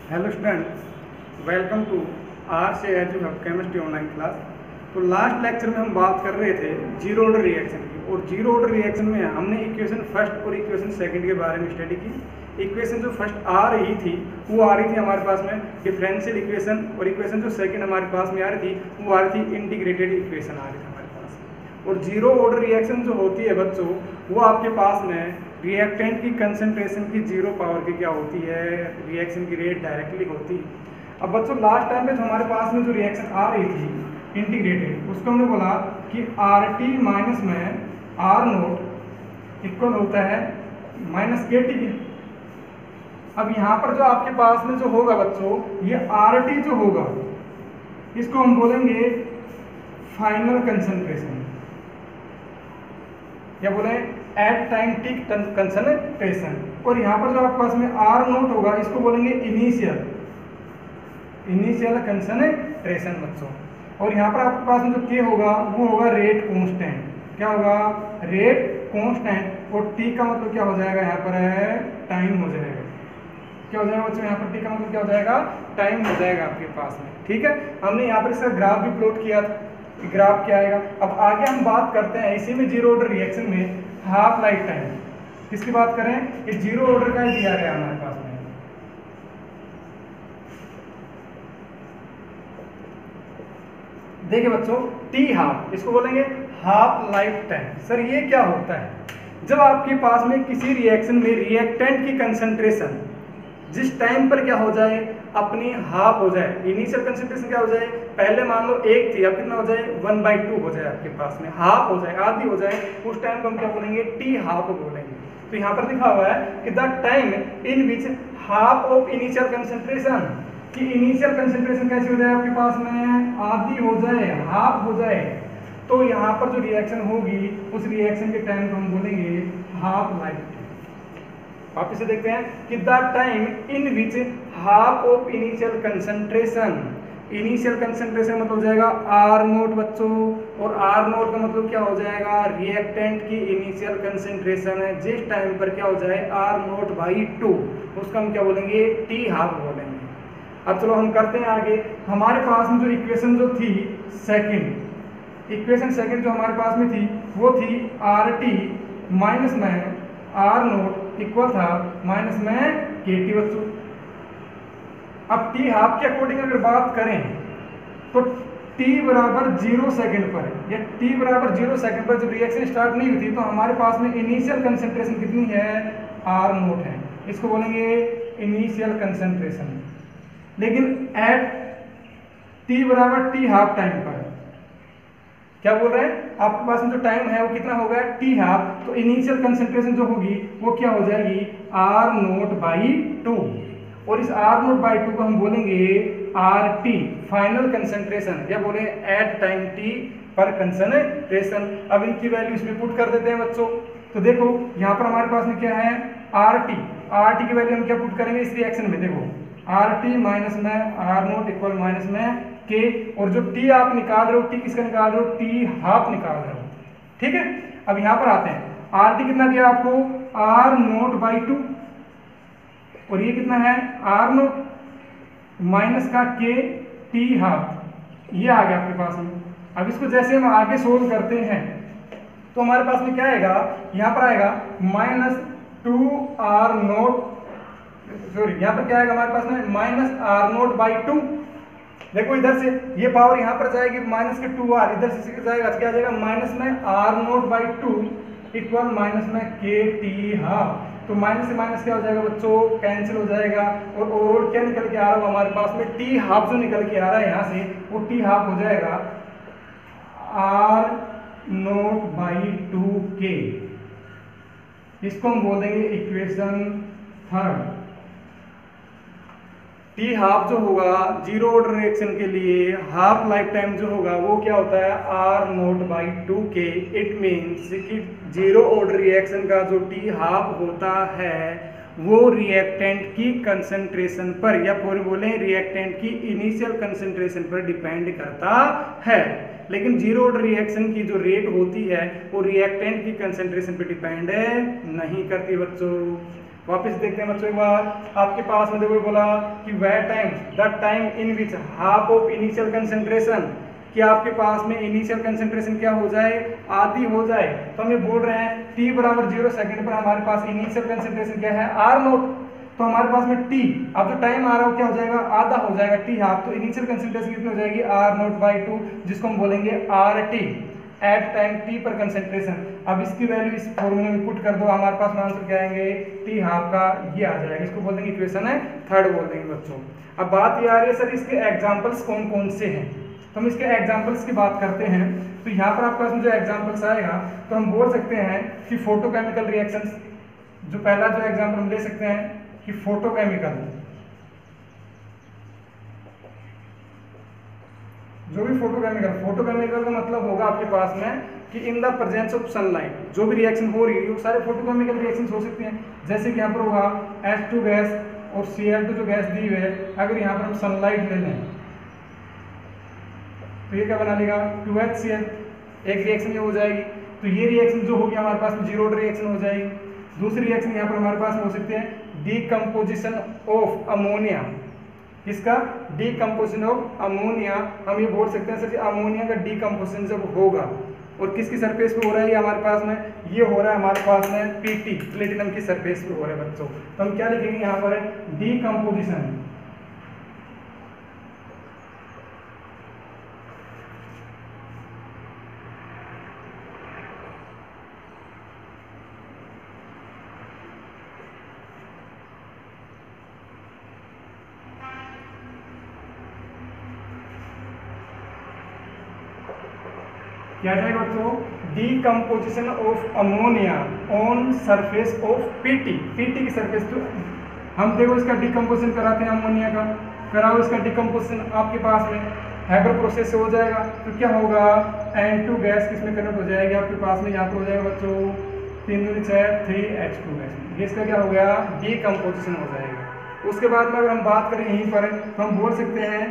Hello student, welcome to our से as you have chemistry online class. तो last lecture में हम बात कर रहे थे जीरो ऑर्डर रिएक्शन की, और जीरो ऑर्डर रिएक्शन में हमने इक्वेशन फर्स्ट और इक्वेशन सेकंड के बारे में स्टडी की। इक्वेशन जो फर्स्ट आ रही थी वो आ रही थी हमारे पास में डिफरेंशियल इक्वेशन, और इक्वेशन जो सेकंड हमारे पास में आ रही थी वो आ रही थी इंटीग्रेटेड इक्वेशन आ रही थी हमारे पास। और जीरो ऑर्डर रिएक्शन जो होती है बच्चों, वो आपके पास में रिएक्टेंट की कंसंट्रेशन की जीरो पावर की क्या होती है, रिएक्शन की रेट डायरेक्टली होती है। अब बच्चों लास्ट टाइम पे तो हमारे पास में जो रिएक्शन आ रही थी इंटीग्रेटेड, उसको हमने बोला कि आर टी माइनस में आर नोट इक्वल होता है माइनस के टी। अब यहाँ पर जो आपके पास में जो होगा बच्चों, ये आर टी जो होगा इसको हम बोलेंगे फाइनल कंसंट्रेशन, या बोले एट टाइम टी कंसंट्रेशन। और यहाँ पर जो आपके पास में आर नोट होगा इसको बोलेंगे इनिशियल कंसंट्रेशन बच्चों। और यहाँ पर आपके पास में जो के होगा वो होगा रेट कांस्टेंट। क्या होगा? Rate constant. और टी का मतलब क्या हो जाएगा? यहाँ पर है टाइम हो जाएगा। क्या हो जाएगा बच्चों? यहाँ पर टी का मतलब क्या हो जाएगा? टाइम हो जाएगा आपके पास में। ठीक है, हमने यहाँ पर इसका ग्राफ भी प्लॉट किया था कि ग्राफ क्या आएगा। अब आगे हम बात करते हैं इसी में जीरो ऑर्डर रिएक्शन में हाफ लाइफ टाइम। किसकी बात करें? ये जीरो ऑर्डर का ही दिया गया हमारे पास में। देखिए बच्चों, टी हाफ, इसको बोलेंगे हाफ लाइफ टाइम। सर ये क्या होता है? जब आपके पास में किसी रिएक्शन में रिएक्टेंट की कंसंट्रेशन जिस टाइम पर क्या हो जाए, अपनी हाफ हो जाए, इनिशियल कंसंट्रेशन क्या हो जाए, पहले मान लो 1 थी, अब कितना हो जाए 1/2 हो जाए, आपके पास में हाफ हो जाए, आधी हो जाए, उस टाइम को हम क्या बोलेंगे? टी हाफ बोलेंगे। तो यहाँ पर लिखा हुआ है कि the time in which half of initial concentration, कि इनिशियल कंसंट्रेशन कैसे हो जाए आपके पास में? आधी हो जाए, हाफ हो जाए। तो यहाँ पर जो रिएक्शन होगी उस रिएक्शन के टाइम को हम बोलेंगे हाफ लाइफ टाइम। आप इसे देखते हैं कि the time in which half of initial concentration, initial concentration मतलब हो जाएगा आर नोट बच्चों, और आर नोट का मतलब क्या हो जाएगा? रिएक्टेंट की इनिशियल कंसंट्रेशन है जिस टाइम पर क्या हो जाए आर नोट बाई 2, उसका हम क्या बोलेंगे? टी हाफ बोलेंगे। अब चलो हम करते हैं आगे। हमारे पास में जो इक्वेशन जो थी सेकंड, इक्वेशन सेकंड जो हमारे पास में थी वो थी आर टी माइनस में आर नोट इक्वल था माइनस में के टी बच्चों। अब टी हाफ के अकॉर्डिंग अगर बात करें तो टी बराबर 0 सेकंड पर, या टी बराबर 0 सेकंड पर जब रिएक्शन स्टार्ट नहीं हुई थी तो हमारे पास में इनिशियल कंसंट्रेशन कितनी है? आर नोट है, इसको बोलेंगे इनिशियल कंसंट्रेशन। लेकिन एट टी बराबर टी हाफ टाइम पर क्या बोल रहे हैं? आपके पास में जो टाइम है वो कितना होगा? T half. तो इनिशियल कंसंट्रेशन जो होगी वो क्या हो जाएगी? R naught by 2। और इस आर नोट बाई 2 को हम बोलेंगे आर टी फाइनल कंसंट्रेशन, या बोले एट टाइम टी पर कंसंट्रेशन। अब इनकी वैल्यू इसमें पुट कर देते हैं बच्चों। तो देखो यहाँ पर हमारे पास में क्या है? R T. आर टी की वैल्यू हम क्या पुट करेंगे इस रिएक्शन में? देखो आर टी माइनस में आर नोट इक्वल माइनस में के, और जो टी आप निकाल रहे हो, टी किसका निकाल रहे हो? टी हाफ निकाल रहे हो। ठीक है, अब यहाँ पर आते हैं। आर टी कितना दिया आपको? आर नोट बाई 2, और ये कितना है? आर नोट माइनस का के टी हाफ, ये आ गया आपके पास में। अब इसको जैसे हम आगे सोल्व करते हैं तो हमारे पास में क्या आएगा? यहाँ पर आएगा माइनस 2 आर नोट, सॉरी यहाँ पर क्या आएगा हमारे पास में? Minus R naught by 2। देखो इधर से ये पावर यहाँ पर जाएगी माइनस के 2 आर, इधर से जाएगा क्या जाएगा? माइनस में R naught by 2 equal minus में के टी हाफ। तो माइनस से माइनस क्या हो जाएगा बच्चों? कैंसिल हो जाएगा। और ओवरऑल क्या निकल के आ रहा है हमारे पास में? टी हाफ जो निकल के आ रहा है यहाँ से वो टी हाफ हो जाएगा आर नोट बाई 2 के। इसको हम बोल देंगे इक्वेशन थर्ड। टी हाफ जो होगा जीरो ऑर्डर रिएक्शन के लिए हाफ लाइफ टाइम जो होगा वो क्या होता है? Are naught by 2 K. It means कि जीरो ऑर्डर रिएक्शन का जो टी हाफ होता है वो रिएक्टेंट की कंसंट्रेशन पर, या पूरे बोले रिएक्टेंट की इनिशियल कंसंट्रेशन पर डिपेंड करता है। लेकिन जीरो ऑर्डर रिएक्शन की जो रेट होती है वो रिएक्टेंट की कंसंट्रेशन पर डिपेंड नहीं करती बच्चों। वापस देखते हैं बच्चों एक बार, आपके पास में देखो बोला कि वह time, the time in which half of initial concentration, कि आपके पास में इनिशियल कंसेंट्रेशन क्या हो जाए, आधी हो जाए। तो हम ये बोल रहे हैं t बराबर 0 सेकंड पर हमारे पास इनिशियल कंसेंट्रेशन क्या है, आर नोट। तो हमारे पास में t, अब जो टाइम आ रहा है क्या हो जाएगा, आधा हो जाएगा, t हाफ। तो इनिशियल कंसेंट्रेशन कितनी हो जाएगी, आर नोट बाई 2, जिसको हम बोलेंगे R T at time t पर कंसेंट्रेशन। अब इसकी वैल्यू इस फॉर्मूले में पुट कर दो, हमारे पास में आंसर क्या आएंगे, t हाफ का ये आ जाएगा। इसको बोल देंगे इक्वेशन है थर्ड बोल देंगे बच्चों। अब बात ये आ रही है सर इसके एग्जांपल्स कौन कौन से हैं, तो हम इसके एग्जांपल्स की बात करते हैं। तो यहाँ पर आपके पास जो एग्जांपल्स आएगा तो हम बोल सकते हैं कि फोटोकेमिकल रिएक्शंस, जो पहला जो एग्जांपल हम ले सकते हैं कि फोटोकेमिकल, जो भी फोटोकेमिकल का मतलब होगा आपके पास में कि in the presence of sunlight, जो भी रिएक्शन हो रही है वो सारे फोटोकेमिकल रिएक्शंस हो सकते हैं। जैसे कि यहाँ पर होगा H2 गैस और Cl2 जो गैस दी हुई है, अगर यहाँ पर हम सनलाइट ले लें तो ये क्या बना लेगा, 2HCl, एक रिएक्शन ये हो जाएगी। तो ये रिएक्शन जो होगी हमारे पास में जीरो ऑर्डर रिएक्शन हो जाएगी। दूसरी रिएक्शन यहाँ पर हमारे पास में हो सकती है डीकम्पोजिशन ऑफ अमोनिया। इसका डीकम्पोजिशन ऑफ अमोनिया, हम ये बोल सकते हैं सर अमोनिया का डीकम्पोजिशन जब होगा और किसकी सरफेस पे हो रहा है, ये हमारे पास में ये हो रहा है हमारे पास में पीटी, प्लेटिनम की सरफेस पे हो रहा है बच्चों। तो हम क्या लिखेंगे यहाँ पर, डीकम्पोजिशन क्या जाएगा बच्चों, decomposition of ammonia on surface of PT, PT की सरफेस। तो हम देखो इसका डीकम्पोजिशन कराते हैं अमोनिया का, कराओ इसका डीकम्पोजिशन, आपके पास में हैबर प्रोसेस से हो जाएगा। तो क्या होगा, N2 गैस किसमें कन्वर्ट हो जाएगी आपके पास में, यहाँ पर हो जाएगा बच्चों 3 दूनी 6 3H2 गैस। ये इसका क्या हो गया, डीकम्पोजिशन हो जाएगा। उसके बाद में अगर हम बात करें यहीं पर तो हम बोल सकते हैं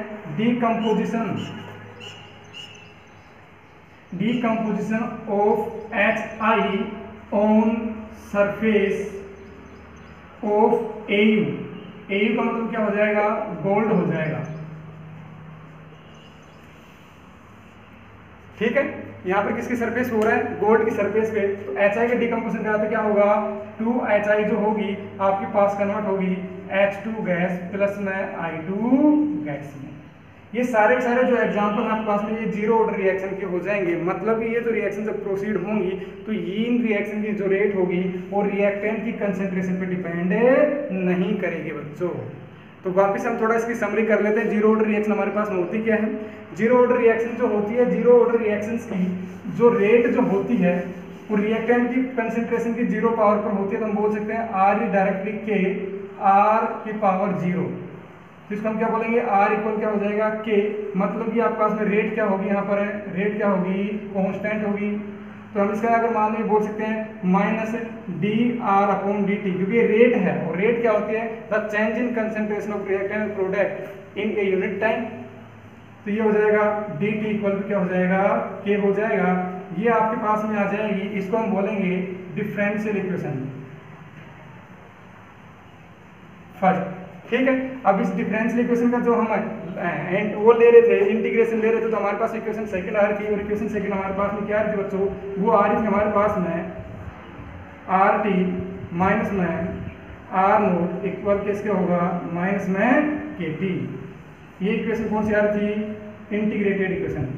decomposition of HI on surface of AU। AU का मतलब क्या हो जाएगा, गोल्ड हो जाएगा। ठीक है, यहाँ पर किसकी सरफेस हो रहा है, गोल्ड की सरफेस पे। तो HI का डीकम्पोजिशन कराते क्या होगा, 2HI जो होगी आपके पास कन्वर्ट होगी H2 गैस प्लस में I2 गैस में। ये सारे जो एग्जाम्पल आपके पास में ये जीरो ऑर्डर रिएक्शन के हो जाएंगे। मतलब कि ये जो रिएक्शन जब प्रोसीड होंगी तो ये इन रिएक्शन की जो रेट होगी वो रिएक्टेंट की कंसेंट्रेशन पे डिपेंड नहीं करेगी बच्चों। तो वापस हम थोड़ा इसकी समरी कर लेते हैं, जीरो ऑर्डर रिएक्शन हमारे पास में होती क्या है। जीरो ऑर्डर रिएक्शन जो होती है, जीरो ऑर्डर रिएक्शंस की जो रेट जो होती है वो रिएक्टेंट की कंसेंट्रेशन की जीरो पावर पर होती है। तो हम बोल सकते हैं आर डायरेक्टली के आर की पावर जीरो, जिसको हम क्या बोलेंगे, आर इक्वल क्या हो जाएगा के। मतलब कि आपके पास में रेट क्या होगी, यहाँ पर रेट क्या होगी, कांस्टेंट होगी। तो हम इसका अगर मान लीजिए बोल सकते हैं minus D R upon D T, क्योंकि रेट है और रेट क्या होती है, the change in concentration of reactant product in a unit time. तो ये हो जाएगा डी टी इक्वल क्या हो जाएगा, के हो जाएगा। ये आपके पास में आ जाएगी, इसको हम बोलेंगे डिफरेंशियल इक्वेशन फर्स्ट। ठीक है, अब इस डिफरेंशियल इक्वेशन का जो हम वो ले रहे थे, इंटीग्रेशन ले रहे थे, तो हमारे पास इक्वेशन सेकंड आ रही थी। और इक्वेशन सेकंड हमारे पास में क्या आ रही थी बच्चों, वो आ रही थी हमारे पास में आर टी माइनस में आर नोट इक्वल किसके होगा, माइनस में के टी। ये इक्वेशन कौन सी आ रही थी, इंटीग्रेटेड इक्वेशन।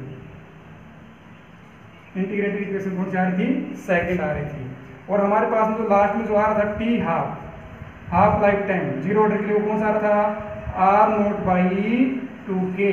इंटीग्रेटेड इक्वेशन कौन सी आ रही थी, सेकंड आ रही थी। और हमारे पास में जो लास्ट में जो आ रहा था T half life time zero order के लिए वो कौन सा आ रहा था, आर नोट बाई 2K।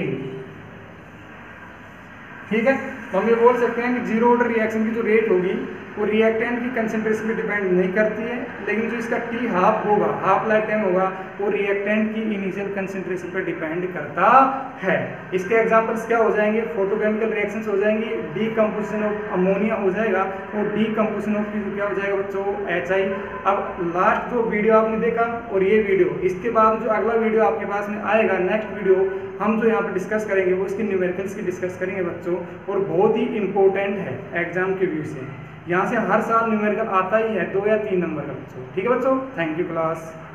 ठीक है, तो हम ये बोल सकते हैं कि जीरो ऑर्डर रिएक्शन की जो रेट होगी वो रिएक्टेंट की कंसेंट्रेशन पे डिपेंड नहीं करती है, लेकिन जो इसका टी हाफ होगा, हाफ लाइफ टाइम होगा, वो रिएक्टेंट की इनिशियल कंसेंट्रेशन पे डिपेंड करता है। इसके एग्जांपल्स क्या हो जाएंगे, फोटोकेमिकल रिएक्शंस हो जाएंगी, डीकम्पोजिशन ऑफ अमोनिया हो जाएगा और डीकम्पोजिशन ऑफ क्या हो जाएगा बच्चों, HI। अब लास्ट जो वीडियो आपने देखा और ये वीडियो, इसके बाद जो अगला वीडियो आपके पास में आएगा, नेक्स्ट वीडियो हम जो यहाँ पे डिस्कस करेंगे वो इसके न्यूमेरिकल्स की डिस्कस करेंगे बच्चों, और बहुत ही इंपॉर्टेंट है एग्जाम के व्यू से। यहाँ से हर साल न्यूमेरिकल आता ही है 2 या 3 नंबर का बच्चों। ठीक है बच्चों, थैंक यू क्लास।